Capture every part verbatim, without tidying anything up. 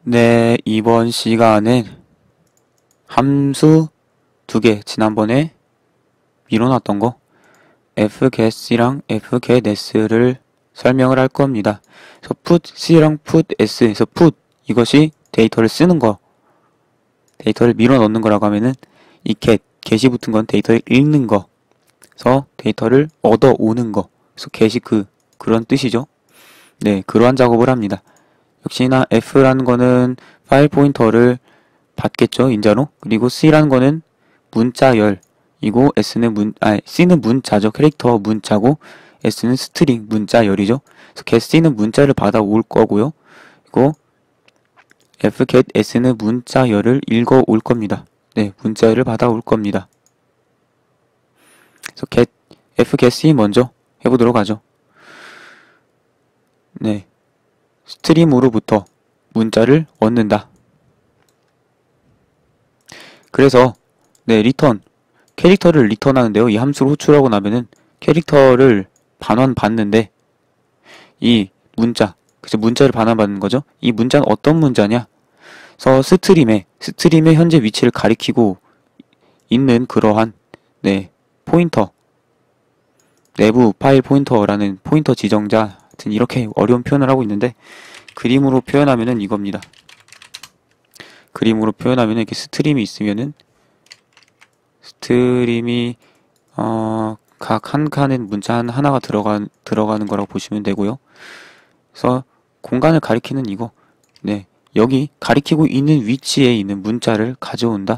네, 이번 시간엔 함수 두 개, 지난번에 미뤄놨던 거 fgetc랑 fgetS를 설명을 할 겁니다. 그래서 putc랑 putS, 그래서 put 이것이 데이터를 쓰는 거, 데이터를 밀어넣는 거라고 하면은 이 get, get이 붙은 건 데이터를 읽는 거, 그래서 데이터를 얻어오는 거, 그래서 get이 그 그런 뜻이죠. 네, 그러한 작업을 합니다. 역시나 f라는 거는 파일 포인터를 받겠죠, 인자로. 그리고 c라는 거는 문자열이고 s는 문, 아, c는 문자죠. 캐릭터 문자고 s는 스트링 문자열이죠. 그래서 getC는 문자를 받아올 거고요. 그리고 fgetS는 문자열을 읽어올 겁니다. 네, 문자열을 받아올 겁니다. 그래서 get, fgetC 먼저 해보도록 하죠. 네, 스트림으로부터 문자를 얻는다. 그래서 네, 리턴 캐릭터를 리턴하는데요. 이 함수를 호출하고 나면은 캐릭터를 반환받는데 이 문자, 그래서 문자를 반환받는 거죠. 이 문자는 어떤 문자냐? 그래서 스트림에 스트림의 현재 위치를 가리키고 있는 그러한 네, 포인터, 내부 파일 포인터라는 포인터 지정자, 하여튼 이렇게 어려운 표현을 하고 있는데 그림으로 표현하면은 이겁니다. 그림으로 표현하면은 이렇게 스트림이 있으면은 스트림이 어, 각 한 칸엔 문자 한 하나가 들어간 들어가는 거라고 보시면 되고요. 그래서 공간을 가리키는 이거, 네, 여기 가리키고 있는 위치에 있는 문자를 가져온다.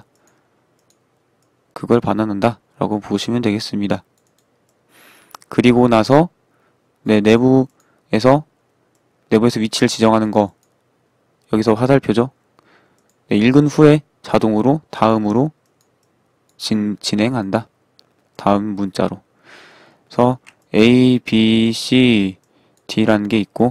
그걸 반환한다 라고 보시면 되겠습니다. 그리고 나서 네, 내부에서 내부에서 위치를 지정하는 거 여기서 화살표죠. 네, 읽은 후에 자동으로 다음으로 진, 진행한다. 다음 문자로. 그래서 A, B, C, D라는 게 있고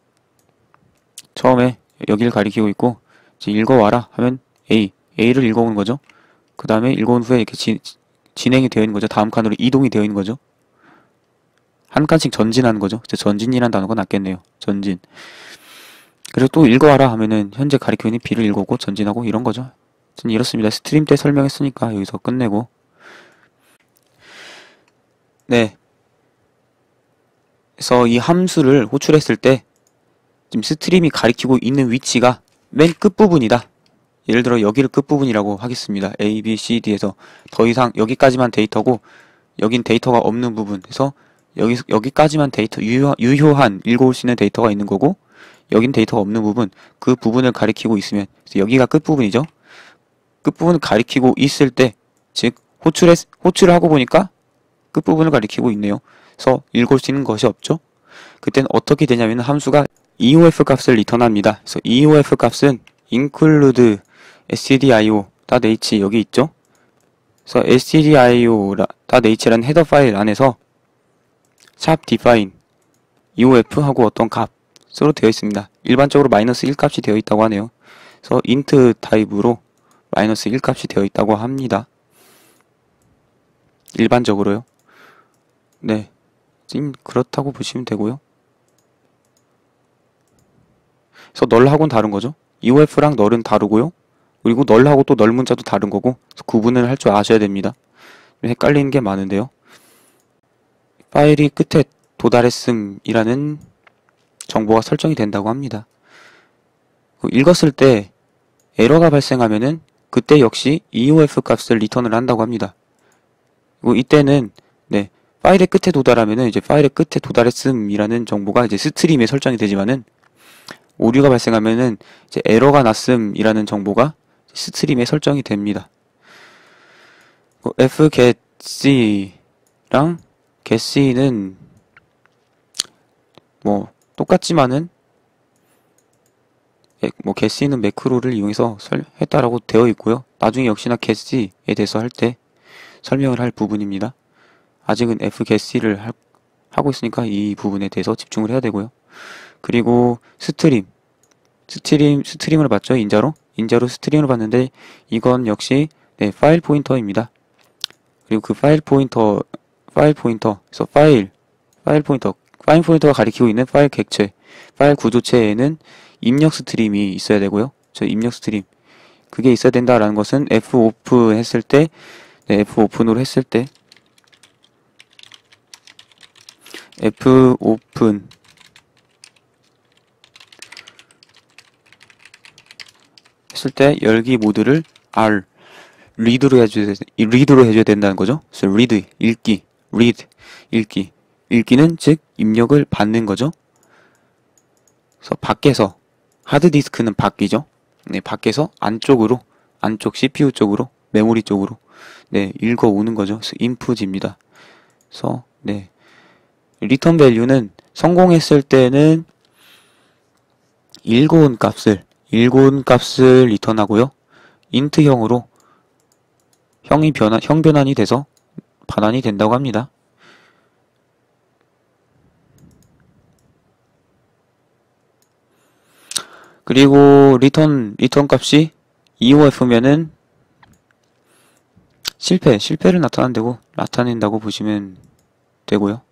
처음에 여기를 가리키고 있고 이제 읽어와라 하면 A, A를 읽어오는 거죠. 그 다음에 읽어온 후에 이렇게 지, 진행이 되어 있는 거죠. 다음 칸으로 이동이 되어 있는 거죠. 한 칸씩 전진하는 거죠. 전진이라는 단어가 낫겠네요. 전진. 그래서 또 읽어와라 하면은 현재 가리키고 있는 B를 읽어오고 전진하고 이런 거죠. 이렇습니다. 스트림 때 설명했으니까 여기서 끝내고. 네. 그래서 이 함수를 호출했을 때 지금 스트림이 가리키고 있는 위치가 맨 끝부분이다. 예를 들어 여기를 끝부분이라고 하겠습니다. A, B, C, D에서 더 이상 여기까지만 데이터고 여긴 데이터가 없는 부분. 그래서 여기, 여기까지만 데이터, 유효, 유효한 읽어올 수 있는 데이터가 있는 거고 여긴 데이터가 없는 부분, 그 부분을 가리키고 있으면 그래서 여기가 끝부분이죠. 끝부분을 가리키고 있을 때, 즉 호출에, 호출을 하고 보니까 끝부분을 가리키고 있네요. 그래서 읽을 수 있는 것이 없죠. 그때는 어떻게 되냐면 함수가 이오에프 값을 리턴합니다. 그래서 이오에프 값은 include stdio.h 여기 있죠. 그래서 stdio.h라는 헤더 파일 안에서 샵 define 이오에프 하고 어떤 값으로 되어 있습니다. 일반적으로 마이너스 일 값이 되어 있다고 하네요. 그래서 int 타입으로 마이너스 일 값이 되어 있다고 합니다. 일반적으로요. 네, 지금 그렇다고 보시면 되고요. 그래서 널하고는 다른 거죠. 이오에프랑 널은 다르고요. 그리고 널하고 또 널 문자도 다른 거고 구분을 할 줄 아셔야 됩니다. 헷갈리는 게 많은데요. 파일이 끝에 도달했음이라는 정보가 설정이 된다고 합니다. 읽었을 때 에러가 발생하면은 그때 역시 이오에프 값을 리턴을 한다고 합니다. 그리고 이때는 네, 파일의 끝에 도달하면은 이제 파일의 끝에 도달했음이라는 정보가 이제 스트림에 설정이 되지만은 오류가 발생하면은 이제 에러가 났음이라는 정보가 스트림에 설정이 됩니다. fgetc랑 getC는 뭐 똑같지만은 뭐 getC는 매크로를 이용해서 설, 했다라고 되어 있고요. 나중에 역시나 getC에 대해서 할 때 설명을 할 부분입니다. 아직은 fgetC를 할, 하고 있으니까 이 부분에 대해서 집중을 해야 되고요. 그리고 스트림 스트림, 스트림을 봤죠. 인자로 인자로 스트림을 봤는데 이건 역시 네, 파일 포인터입니다. 그리고 그 파일 포인터 파일 포인터 그래서 파일 파일 포인터 파일 포인터가 가리키고 있는 파일 객체 파일 구조체에는 입력 스트림이 있어야 되고요. 저 입력 스트림. 그게 있어야 된다라는 것은 F 오픈 했을 때, 네, F 오픈으로 했을 때, F 오픈 했을 때 열기 모드를 R 리드로 해줘야 리드로 해줘야 된다는 거죠. 그래서 read 읽기, read 읽기, 읽기는 즉 입력을 받는 거죠. 그래서 밖에서 하드디스크는 밖이죠. 네, 밖에서 안쪽으로 안쪽 씨피유 쪽으로 메모리 쪽으로 네 읽어 오는 거죠. 그래서 input입니다. 그래서 네 리턴 밸류는 성공했을 때는 읽어온 값을 읽어온 값을 리턴하고요. 인트형으로 형이 변환 형 변환이 돼서 반환이 된다고 합니다. 그리고 리턴 리턴 값이 이오에프면은 실패 실패를 나타낸다고 나타낸다고 보시면 되고요.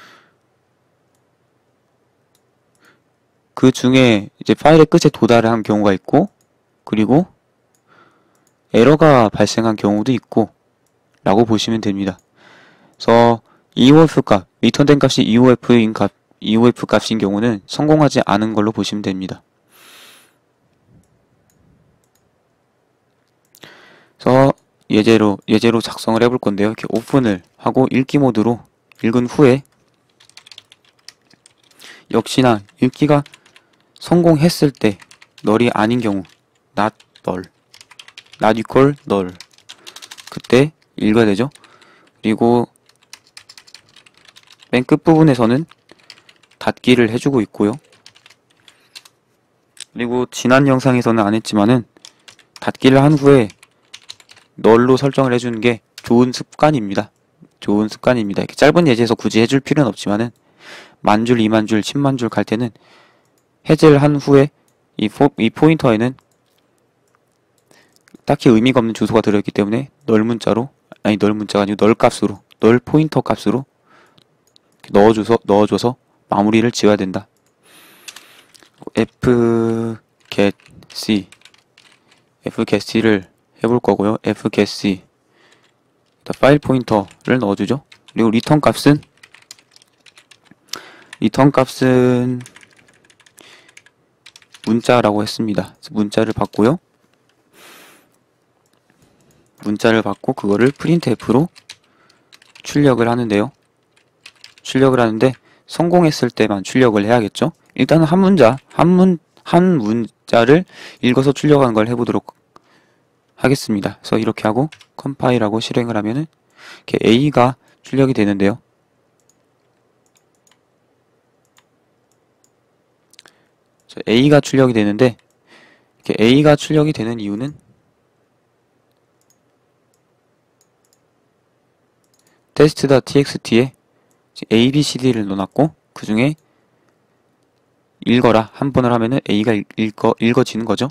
그 중에 이제 파일의 끝에 도달을 한 경우가 있고, 그리고 에러가 발생한 경우도 있고 라고 보시면 됩니다. 그래서 이오에프 값, 리턴된 값이 이오에프인 값, 이오에프 값인 경우는 성공하지 않은 걸로 보시면 됩니다. 그래서 예제로 예제로 작성을 해볼 건데요. 이렇게 오픈을 하고 읽기 모드로 읽은 후에 역시나 읽기가 성공했을 때 널이 아닌 경우 not null, not equal null 그때 읽어야 되죠. 그리고 맨 끝부분에서는 닫기를 해주고 있고요. 그리고 지난 영상에서는 안 했지만은 닫기를 한 후에 널로 설정을 해주는 게 좋은 습관입니다. 좋은 습관입니다. 이렇게 짧은 예제에서 굳이 해줄 필요는 없지만은 만 줄, 이만 줄, 십만 줄 갈 때는 해제를 한 후에 이, 포, 이 포인터에는 딱히 의미가 없는 주소가 들어있기 때문에 널 문자로, 아니 널 문자가 아니고 널 값으로, 널 포인터 값으로 넣어줘서, 넣어줘서 마무리를 지어야 된다. f get c f get c를 해볼 거고요. f get c 파일 포인터를 넣어주죠. 그리고 리턴 값은 리턴 값은 문자라고 했습니다. 문자를 받고요. 문자를 받고 그거를 프린트f로 출력을 하는데요. 출력을 하는데 성공했을 때만 출력을 해야겠죠. 일단은 한 문자, 한 문, 한 문자를 읽어서 출력하는 걸 해보도록 하겠습니다. 그래서 이렇게 하고 컴파일하고 실행을 하면은 이렇게 A가 출력이 되는데요. A가 출력이 되는데 이렇게 A가 출력이 되는 이유는 test.txt에 A, B, C, D를 넣어놨고 그 중에 읽어라 한 번을 하면은 A가 읽어, 읽어지는 거죠.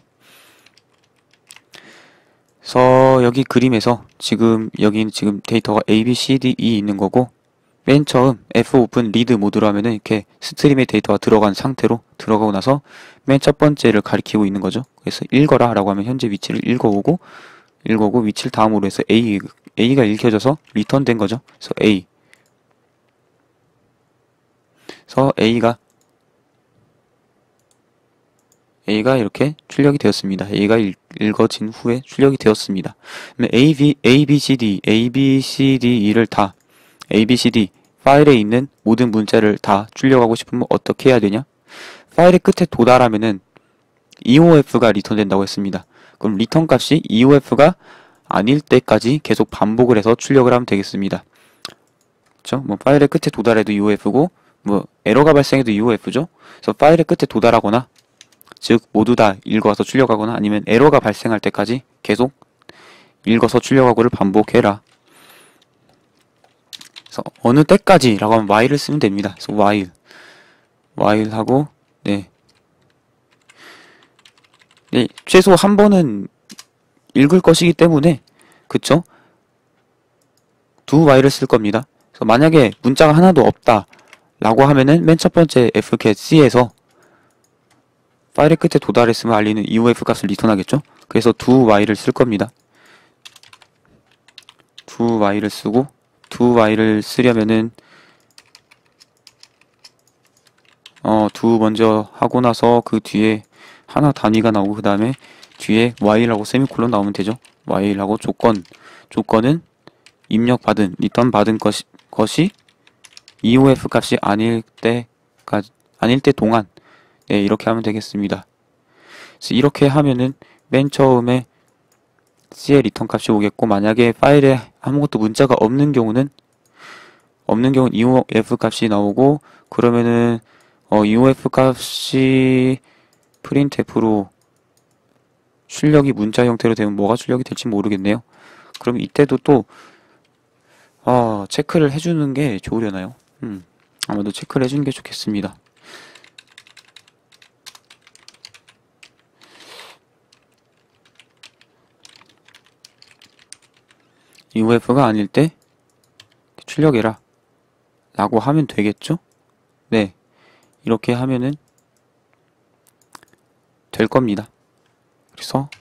그래서 여기 그림에서 지금 여기 지금 데이터가 A, B, C, D, E 있는 거고 맨 처음 F 오픈 리드 모드로 하면은 이렇게 스트림의 데이터가 들어간 상태로 들어가고 나서 맨 첫 번째를 가리키고 있는 거죠. 그래서 읽어라 라고 하면 현재 위치를 읽어오고 읽어오고 위치를 다음으로 해서 A, A가 읽혀져서 리턴 된 거죠. 그래서 A 그래서 A가 A가 이렇게 출력이 되었습니다. A가 읽, 읽어진 후에 출력이 되었습니다. A, B, A, B, C, D, A, B, C, D, E를 다 A, B, C, D 파일에 있는 모든 문자를 다 출력하고 싶으면 어떻게 해야 되냐? 파일의 끝에 도달하면은 이오에프가 리턴된다고 했습니다. 그럼 리턴 값이 이오에프가 아닐 때까지 계속 반복을 해서 출력을 하면 되겠습니다. 그렇죠? 뭐 파일의 끝에 도달해도 이오에프고 뭐 에러가 발생해도 이오에프죠. 그래서 파일의 끝에 도달하거나 즉 모두 다 읽어서 출력하거나 아니면 에러가 발생할 때까지 계속 읽어서 출력하고를 반복해라. 그래서 어느 때까지 라고 하면 while을 쓰면 됩니다. 그래서 while while 하고 네. 네, 최소 한 번은 읽을 것이기 때문에 그쵸? 두 while을 쓸 겁니다. 그래서 만약에 문자가 하나도 없다 라고 하면은 맨 첫 번째 F get C에서 파일의 끝에 도달했으면 알리는 이오에프 값을 리턴하겠죠? 그래서 do while을 쓸 겁니다. do while을 쓰고 do while을 쓰려면은 어 do 먼저 하고 나서 그 뒤에 하나 단위가 나오고 그 다음에 뒤에 while하고 세미콜론 나오면 되죠. while하고 조건 조건은 입력받은 리턴 받은 것이, 것이 이오에프 값이 아닐 때까지 아닐 때 동안 네, 이렇게 하면 되겠습니다. 그래서 이렇게 하면은 맨 처음에 C의 리턴 값이 오겠고, 만약에 파일에 아무것도 문자가 없는 경우는 없는 경우는 이오에프 값이 나오고, 그러면은 어, 이오에프 값이 프린트f로 출력이 문자 형태로 되면 뭐가 출력이 될지 모르겠네요. 그럼 이때도 또 어, 체크를 해주는 게 좋으려나요? 음, 아마도 체크를 해주는 게 좋겠습니다. 이오에프가 아닐 때 출력해라 라고 하면 되겠죠? 네, 이렇게 하면은 될 겁니다. 그래서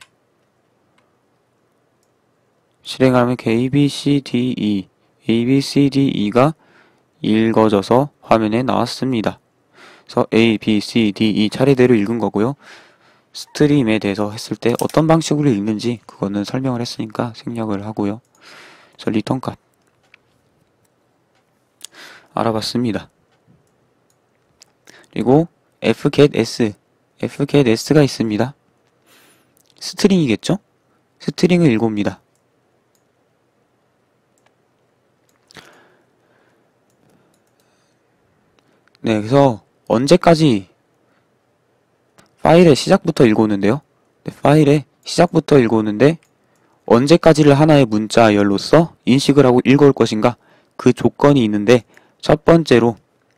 실행하면 A, B, C, D, E A, B, C, D, E가 읽어져서 화면에 나왔습니다. 그래서 A, B, C, D, E 차례대로 읽은 거고요. 스트림에 대해서 했을 때 어떤 방식으로 읽는지 그거는 설명을 했으니까 생략을 하고요. 그래서 리턴 값 알아봤습니다. 그리고 fgetS fgetS가 있습니다. 스트링이겠죠? 스트링을 읽어옵니다. 네, 그래서 언제까지 파일의 시작부터 읽어오는데요. 네, 파일의 시작부터 읽어오는데 언제까지를 하나의 문자열로서 인식을 하고 읽어올 것인가 그 조건이 있는데, 첫 번째로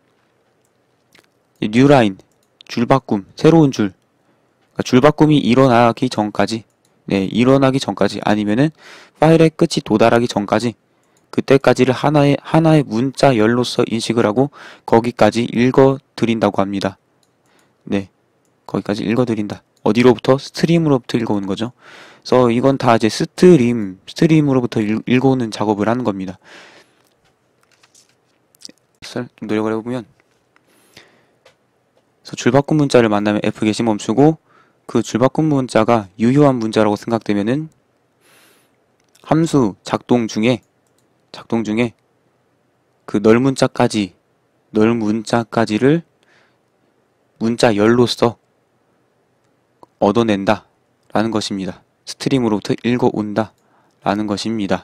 뉴라인 줄바꿈 새로운 줄 그러니까 줄바꿈이 일어나기 전까지 네 일어나기 전까지 아니면은 파일의 끝이 도달하기 전까지 그때까지를 하나의 하나의 문자열로서 인식을 하고 거기까지 읽어드린다고 합니다. 네, 거기까지 읽어드린다. 어디로부터? 스트림으로부터 읽어오는 거죠. 그래서 이건 다 이제 스트림 스트림으로부터 읽, 읽어오는 작업을 하는 겁니다. 좀 노력을 해보면, 그래서 줄바꿈 문자를 만나면 fget이 멈추고, 그 줄바꿈 문자가 유효한 문자라고 생각되면은 함수 작동 중에 작동 중에 그 널 문자까지 널 문자까지를 문자열로서 얻어낸다 라는 것입니다. 스트림으로부터 읽어온다 라는 것입니다.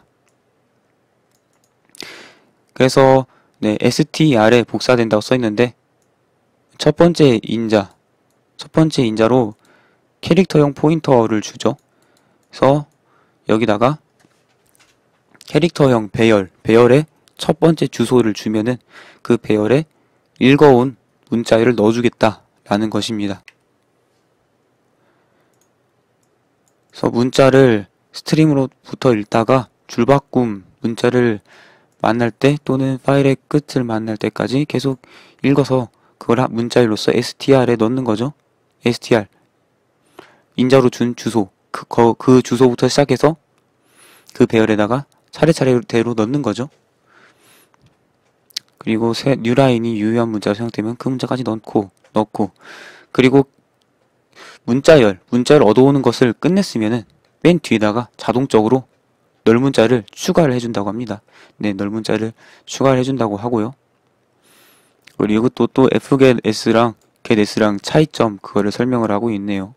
그래서 네, 에스티알에 복사된다고 써있는데, 첫 번째 인자 첫 번째 인자로 캐릭터형 포인터를 주죠. 그래서 여기다가 캐릭터형 배열 배열에 첫 번째 주소를 주면은 그 배열에 읽어온 문자를 넣어주겠다 라는 것입니다. 그래서 문자를 스트림으로부터 읽다가 줄바꿈 문자를 만날 때 또는 파일의 끝을 만날 때까지 계속 읽어서 그걸 문자열로서 에스티알에 넣는 거죠. 에스티알 인자로 준 주소 그, 거, 그 주소부터 시작해서 그 배열에다가 차례차례대로 넣는 거죠. 그리고 새 뉴라인이 유효한 문자로 생각되면 그 문자까지 넣고 넣고 그리고 문자열 문자를 얻어오는 것을 끝냈으면은 맨 뒤에다가 자동적으로 널 문자를 추가를 해준다고 합니다. 네, 널 문자를 추가를 해준다고 하고요. 그리고 또 또 fgetS랑 getS랑 차이점 그거를 설명을 하고 있네요.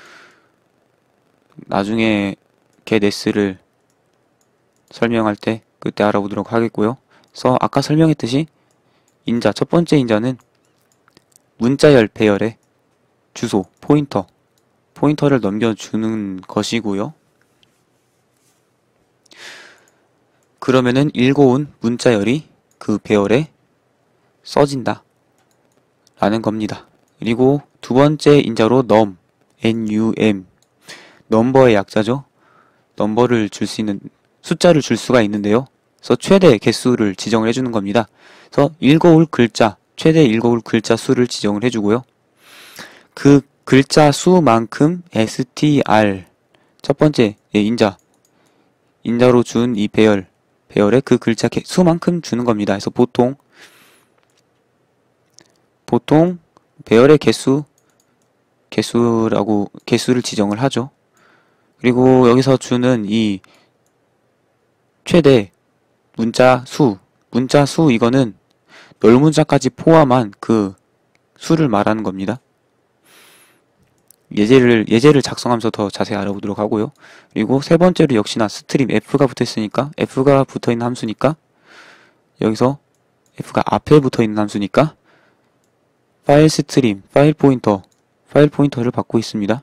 나중에 getS를 설명할 때 그때 알아보도록 하겠고요. 그래서 아까 설명했듯이 인자 첫 번째 인자는 문자열 배열에 주소 포인터 포인터를 넘겨주는 것이고요. 그러면은 읽어온 문자열이 그 배열에 써진다 라는 겁니다. 그리고 두 번째 인자로 num num 넘버의 약자죠. 넘버를 줄 수 있는 숫자를 줄 수가 있는데요. 그래서 최대 개수를 지정을 해주는 겁니다. 그래서 읽어올 글자 최대 읽어올 글자 수를 지정을 해주고요. 그 글자 수만큼 str 첫 번째 예, 인자 인자로 준 이 배열 배열에 그 글자 개, 수만큼 주는 겁니다. 그래서 보통 보통 배열의 개수 개수라고 개수를 지정을 하죠. 그리고 여기서 주는 이 최대 문자 수 문자 수 이거는 널문자까지 포함한 그 수를 말하는 겁니다. 예제를 예제를 작성하면서 더 자세히 알아보도록 하고요. 그리고 세 번째로 역시나 스트림 f가 붙어 있으니까 f가 붙어 있는 함수니까 여기서 f가 앞에 붙어 있는 함수니까 파일 스트림 파일 포인터 파일 포인터를 받고 있습니다.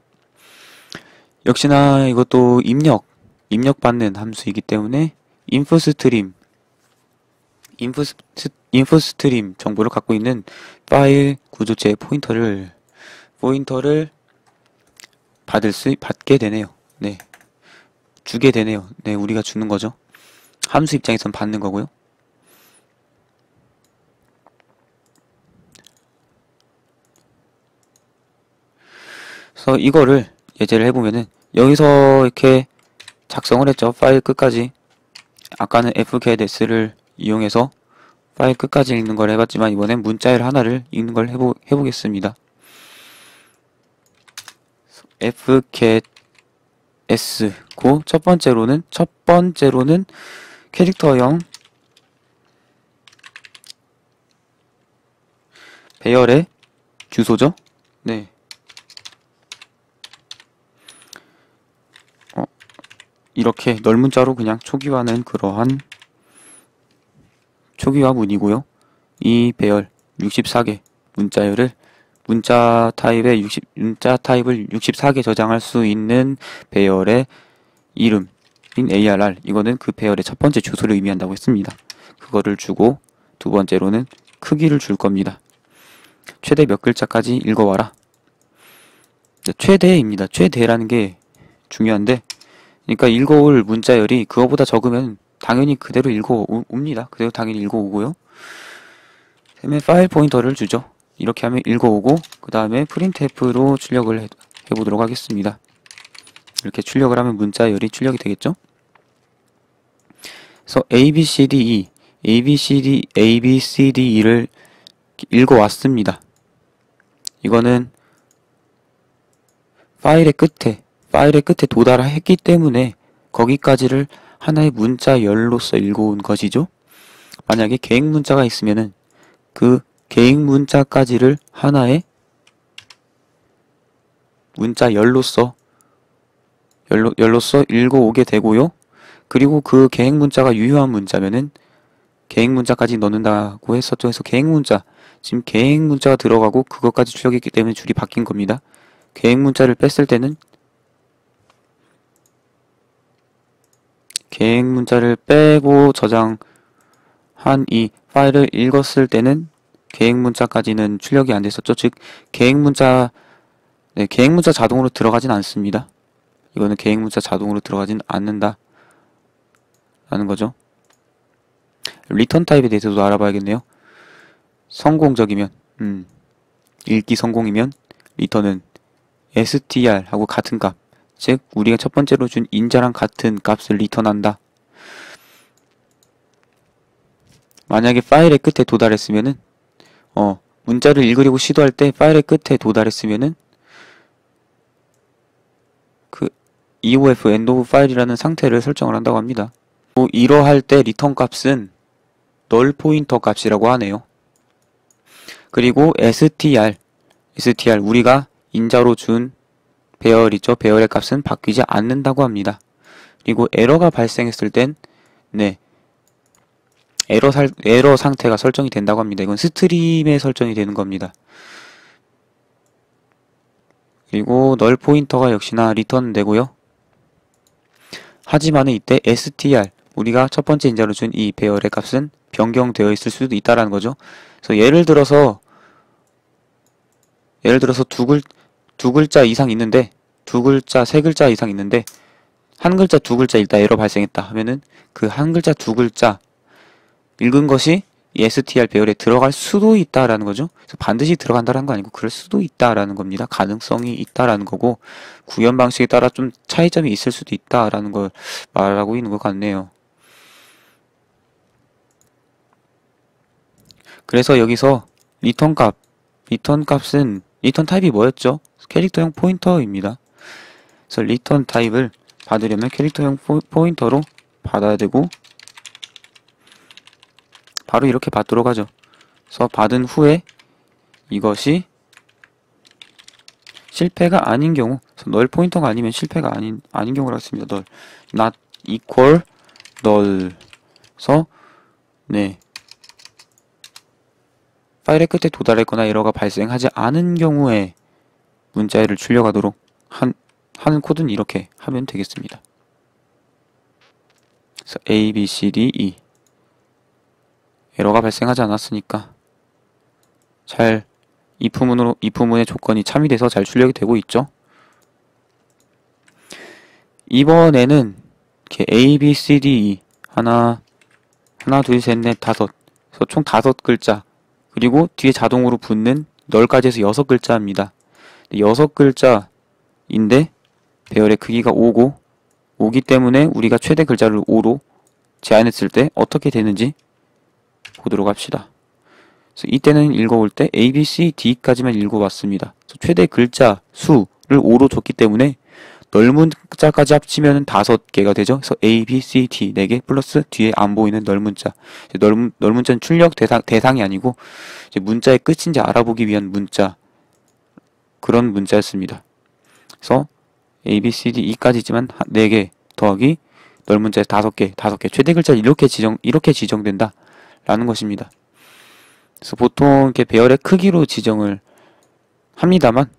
역시나 이것도 입력 입력받는 함수이기 때문에 인프 스트림 인프, 스, 인프 스트림 정보를 갖고 있는 파일 구조체 포인터를 포인터를 받을 수 받게 되네요. 네, 주게 되네요. 네, 우리가 주는 거죠. 함수 입장에선 받는 거고요. 그래서 이거를 예제를 해보면은 여기서 이렇게 작성을 했죠. 파일 끝까지. 아까는 fgetS를 이용해서 파일 끝까지 읽는 걸 해봤지만 이번엔 문자열 하나를 읽는 걸 해보, 해보겠습니다. fgetS 고 첫 번째로는 첫 번째로는 캐릭터형 배열의 주소죠. 네. 어, 이렇게 널문자로 그냥 초기화는 그러한 초기화 문이고요. 이 배열 육십사 개 문자열을 문자 타입의 육십 문자 타입을 육십사 개 저장할 수 있는 배열의 이름인 에이알알 이거는 그 배열의 첫 번째 주소를 의미한다고 했습니다. 그거를 주고 두 번째로는 크기를 줄 겁니다. 최대 몇 글자까지 읽어와라. 네, 최대입니다. 최대라는 게 중요한데 그러니까 읽어올 문자열이 그거보다 적으면 당연히 그대로 읽어옵니다. 그대로 당연히 읽어오고요. 그다음에 파일 포인터를 주죠. 이렇게 하면 읽어오고 그 다음에 프린트f로 출력을 해, 해보도록 하겠습니다. 이렇게 출력을 하면 문자열이 출력이 되겠죠. 그래서 abcde, abcd, abcde를 읽어왔습니다. 이거는 파일의 끝에 파일의 끝에 도달했기 때문에 거기까지를 하나의 문자열로서 읽어온 것이죠. 만약에 계획 문자가 있으면은 그 계획 문자까지를 하나의 문자열로서 열로, 열로서 읽어오게 되고요. 그리고 그 계획 문자가 유효한 문자면은 계획 문자까지 넣는다고 했었죠. 그래서 계획 문자 지금 계획 문자가 들어가고 그것까지 출력했기 때문에 줄이 바뀐 겁니다. 계획 문자를 뺐을 때는 계획 문자를 빼고 저장한 이 파일을 읽었을 때는 계획 문자까지는 출력이 안 됐었죠. 즉 계획 문자 네, 계획 문자 자동으로 들어가진 않습니다. 이거는 계획 문자 자동으로 들어가진 않는다 라는 거죠. 리턴 타입에 대해서도 알아봐야겠네요. 성공적이면 음, 읽기 성공이면 리턴은 에스티알하고 같은 값, 즉 우리가 첫 번째로 준 인자랑 같은 값을 리턴한다. 만약에 파일의 끝에 도달했으면은 어 문자를 읽으려고 시도할 때 파일의 끝에 도달했으면은 그 이오에프 end of file이라는 상태를 설정을 한다고 합니다. 또 이러할 때 리턴 값은 널 포인터 값이라고 하네요. 그리고 str str 우리가 인자로 준 배열 있죠. 배열의 값은 바뀌지 않는다고 합니다. 그리고 에러가 발생했을 땐 네. 에러, 살, 에러 상태가 설정이 된다고 합니다. 이건 스트림에 설정이 되는 겁니다. 그리고 널 포인터가 역시나 리턴 되고요. 하지만은 이때 str 우리가 첫 번째 인자로 준 이 배열의 값은 변경되어 있을 수도 있다라는 거죠. 그래서 예를 들어서 예를 들어서 두 글, 두 글자 이상 있는데 두 글자, 세 글자 이상 있는데 한 글자, 두 글자 읽다 에러 발생했다 하면은 그 한 글자, 두 글자 읽은 것이 이 에스티알 배열에 들어갈 수도 있다라는 거죠. 그래서 반드시 들어간다라는 거 아니고 그럴 수도 있다라는 겁니다. 가능성이 있다라는 거고 구현 방식에 따라 좀 차이점이 있을 수도 있다라는 걸 말하고 있는 것 같네요. 그래서 여기서 리턴 값, 리턴 값은 리턴 타입이 뭐였죠? 캐릭터형 포인터입니다. 그래서 리턴 타입을 받으려면 캐릭터형 포인터로 받아야 되고 바로 이렇게 받도록 하죠. 그래서 받은 후에 이것이 실패가 아닌 경우, 널 포인터가 아니면 실패가 아닌 아닌 경우라고 했습니다. 널 not equal null. 그래서 네 파일의 끝에 도달했거나 에러가 발생하지 않은 경우에 문자를 출력하도록 한 하는 코드는 이렇게 하면 되겠습니다. 그래서 A, B, C, D, E 에러가 발생하지 않았으니까 잘 if문으로 if문의 조건이 참여돼서 잘 출력이 되고 있죠. 이번에는 이렇게 A, B, C, D, E 하나 하나 둘 셋 넷 다섯 그래서 총 다섯 글자 그리고 뒤에 자동으로 붙는 널까지 해서 여섯 글자입니다. 여섯 글자인데 배열의 크기가 오고 오기 때문에 우리가 최대 글자를 오로 제한했을 때 어떻게 되는지 보도록 합시다. 그래서 이때는 읽어올 때 A, B, C, D까지만 읽어봤습니다. 최대 글자 수를 오로 줬기 때문에 널문자까지 합치면 다섯 개가 되죠. 그래서 A, B, C, D 네 개 플러스 뒤에 안 보이는 널문자. 널, 널문자는 출력 대상, 대상이 아니고 이제 문자의 끝인지 알아보기 위한 문자. 그런 문자였습니다. 그래서 A, B, C, D, E까지지만 네 개 더하기 널문자에 다섯 개, 다섯 개. 최대 글자 이렇게 지정, 이렇게 지정된다. 라는 것입니다. 그래서 보통 이렇게 배열의 크기로 지정을 합니다만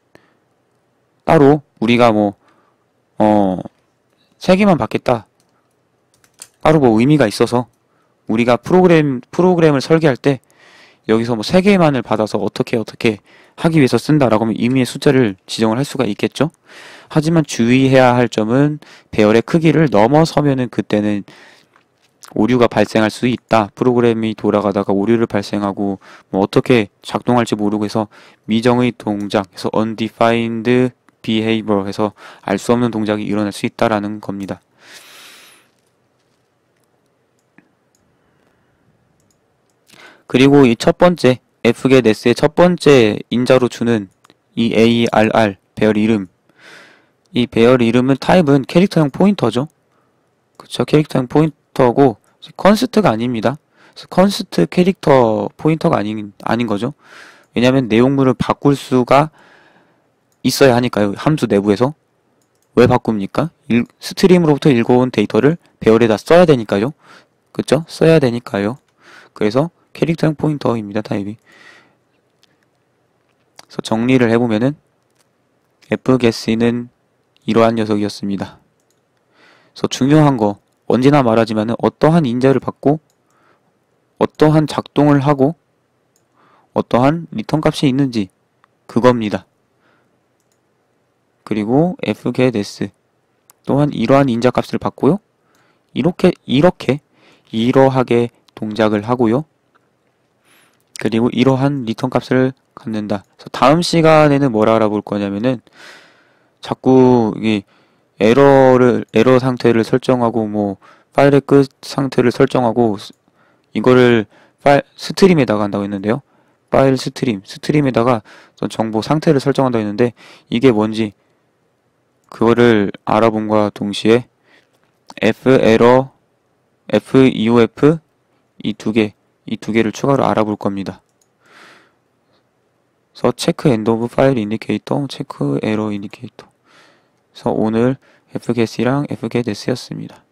따로 우리가 뭐 어, 세 개만 받겠다. 따로 뭐 의미가 있어서 우리가 프로그램 프로그램을 설계할 때 여기서 뭐 세 개만을 받아서 어떻게 어떻게 하기 위해서 쓴다라고 하면 의미의 숫자를 지정을 할 수가 있겠죠. 하지만 주의해야 할 점은 배열의 크기를 넘어서면은 그때는 오류가 발생할 수 있다. 프로그램이 돌아가다가 오류를 발생하고 뭐 어떻게 작동할지 모르고 해서 미정의 동작, 해서 undefined behavior 해서 알 수 없는 동작이 일어날 수 있다라는 겁니다. 그리고 이 첫 번째 fgetS의 첫 번째 인자로 주는 이 arr 배열 이름 이 배열 이름은 타입은 캐릭터형 포인터죠. 그쵸? 캐릭터형 포인터고 컨스트가 아닙니다. 컨스트 캐릭터 포인터가 아닌 아닌 거죠. 왜냐하면 내용물을 바꿀 수가 있어야 하니까요. 함수 내부에서 왜 바꿉니까? 일, 스트림으로부터 읽어온 데이터를 배열에다 써야 되니까요. 그쵸? 써야 되니까요. 그래서 캐릭터형 포인터입니다. 타입이. 그래서 정리를 해보면은 fget는 이러한 녀석이었습니다. 그래서 중요한 거 언제나 말하지만은 어떠한 인자를 받고 어떠한 작동을 하고 어떠한 리턴 값이 있는지 그겁니다. 그리고 fgetS 또한 이러한 인자 값을 받고요. 이렇게 이렇게 이러하게 동작을 하고요. 그리고 이러한 리턴 값을 갖는다. 그래서 다음 시간에는 뭘 알아볼 거냐면은 자꾸 이 에러를 에러 상태를 설정하고 뭐 파일의 끝 상태를 설정하고 이거를 파일 스트림에다가 한다고 했는데요. 파일 스트림 스트림에다가 정보 상태를 설정한다고 했는데 이게 뭔지 그거를 알아봄과 동시에 ferror, feof 이 두 개, 이 두 개를 추가로 알아볼 겁니다. 그래서 체크 엔드 오브 파일 인디케이터, 체크 에러 인디케이터. 그래서 오늘 fget이랑 fgetS였습니다.